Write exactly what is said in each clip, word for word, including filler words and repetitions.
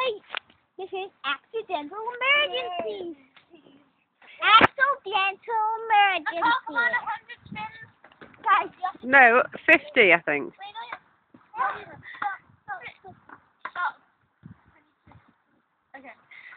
Wait! This is accidental emergency! Accidental emergency! Guys, No, fifty, I think. okay.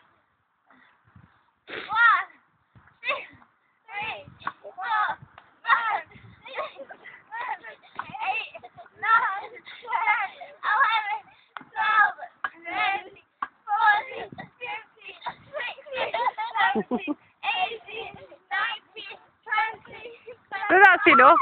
One, two, three, four, five, six, seven, eight, nine, ten, eleven, twelve, thirteen, fourteen, fifteen, sixteen, seventeen, eighteen, nineteen, twenty, No, that's enough.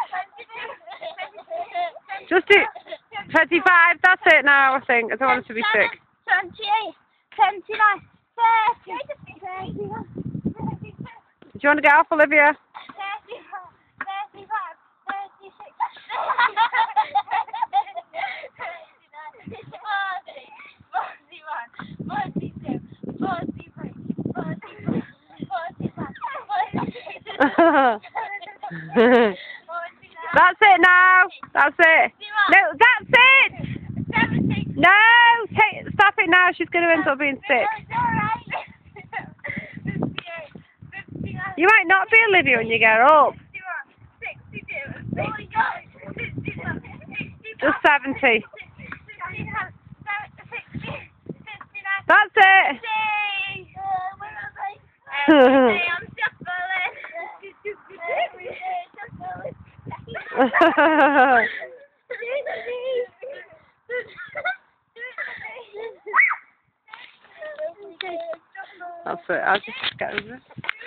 Just do twenty-five, that's it now, I think. I don't want it to be sick. twenty-eight, twenty-nine, thirty, thirty-one, thirty-two, Do you want to get off, Olivia? thirty-four, thirty-five, thirty-six, forty, forty-one, forty-two, forty-three, forty-four, forty-five, forty-six, That's it now. That's it. No, that's it. seventy. No, take, stop it now. She's going to end up being sick. You might not be Olivia when you get up. Just seventy. That's it. That's it. I'll just get over it.